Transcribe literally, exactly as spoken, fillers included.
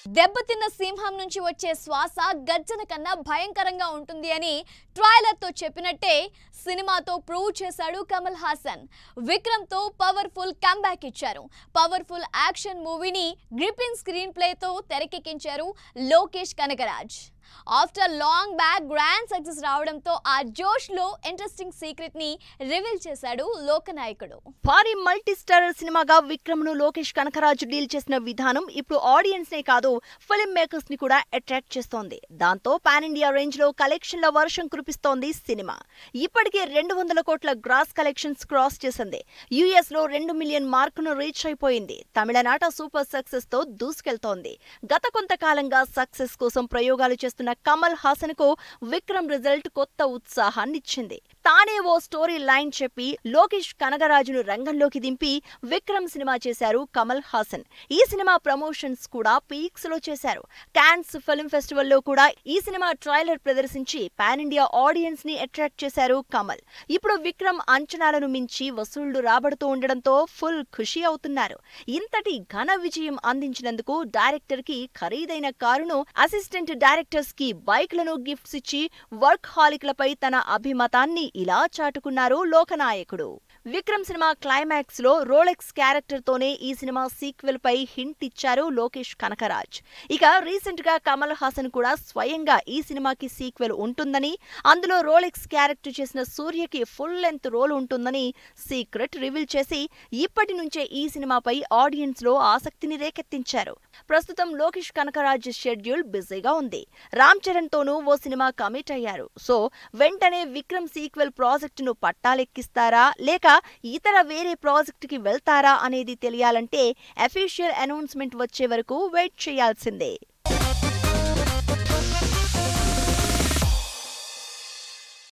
దెబ్బతిన్న సింహం నుంచి వచ్చే శ్వాస గర్జన కన్నా భయంకరంగా ఉంటుంది అని ట్రైలర్ తో చెప్పినట్టే సినిమాతో ప్రూవ్ చేశాడు కమల్ హాసన్. విక్రమ్ తో పవర్ఫుల్ కంబ్యాక్ ఇచ్చారు. పవర్ఫుల్ యాక్షన్ మూవీని గ్రిప్పింగ్ స్క్రీన్ ప్లే తో తెరకెక్కించారు Lokesh Kanagaraj. After long back grand success రావడంతో ఆ జోష్ లో ఇంట్రెస్టింగ్ సీక్రెట్ ని రివీల్ చేశాడు లోకనాయకుడు. భారీ మల్టీ స్టారర్ సినిమాగా విక్రమ్ ను లోకేష్ కనకరాజు డీల్ చేసిన విధానం ఇప్పుడు ఆడియన్స్ నే కాదు ఫిల్మ్ మేకర్స్ ని కూడా అట్రాక్ట్ చేస్తోంది. దాంతో పాన్ ఇండియా రేంజ్ లో కలెక్షన్ల వర్షం కురిపిస్తోంది సినిమా. ఇప్పటికే రెండు వందల కోట్ల గ్రాస్ కలెక్షన్స్ క్రాస్ చేసింది. యుఎస్ లో రెండు మిలియన్ మార్కును రీచ్ అయిపోయింది. తమిళనాట సూపర్ సక్సెస్ తో దూసుకెళ్తోంది. గత కొంతకాలంగా సక్సెస్ కోసం ప్రయోగాలు చేస్తున్న కమల్ హాసన్ కు విక్రమ్ రిజల్ట్ కొత్త ఉత్సాహాన్నిచ్చింది. తానే ఓ స్టోరీ లైన్ చెప్పి లోకేష్ కనగరాజును రంగంలోకి దింపి విక్రమ్ సినిమా చేశారు కమల్ హాసన్. ఈ సినిమా ప్రమోషన్స్ కూడా పీక్స్ లో చేశారు. కాన్స్ ఫిల్మ్ ఫెస్టివల్ లో కూడా ఈ సినిమా ట్రైలర్ ప్రదర్శించి పాన్ ఇండియా ఆడియన్స్ ని అట్రాక్ట్ చేశారు కమల్. ఇప్పుడు విక్రమ్ అంచనాలను మించి వసూళ్లు రాబడుతూ ఉండడంతో ఫుల్ ఖుషి అవుతున్నారు. ఇంతటి ఘన విజయం అందించినందుకు డైరెక్టర్ కి ఖరీదైన కారును, అసిస్టెంట్ డైరెక్టర్స్ కి బైక్లను గిఫ్ట్స్ ఇచ్చి వర్క్ హాలిక్లపై తన అభిమతాన్ని ఇలా చాటుకున్నారు లోకనాయకుడు. విక్రమ్ సినిమా క్లైమాక్స్ లో రోలెక్స్ క్యారెక్టర్ తోనే ఈ సినిమా సీక్వెల్ పై హింట్ ఇచ్చారు లోకేష్ కనకరాజ్. ఇక రీసెంట్ గా కమల్ హాసన్ కూడా స్వయంగా ఈ సినిమాకి సీక్వెల్ ఉంటుందని, అందులో రోలెక్స్ క్యారెక్టర్ చేసిన సూర్యకి ఫుల్ లెంత్ రోల్ ఉంటుందని సీక్రెట్ రివీల్ చేసి ఇప్పటి నుంచే ఈ సినిమాపై ఆడియన్స్ లో ఆసక్తిని రేకెత్తించారు. ప్రస్తుతం లోకేష్ కనకరాజ్ షెడ్యూల్ బిజీగా ఉంది. రామ్ చరణ్ తోనూ ఓ సినిమా కమిట్ అయ్యారు. సో వెంటనే విక్రమ్ సీక్వెల్ ప్రాజెక్ట్ ను పట్టాలెక్కిస్తారా లేక ఇతర వేరే ప్రాజెక్ట్ కి వెళ్తారా అనేది తెలియాలంటే అఫీషియల్ అనౌన్స్మెంట్ వచ్చే వరకు వెయిట్ చేయాల్సిందే.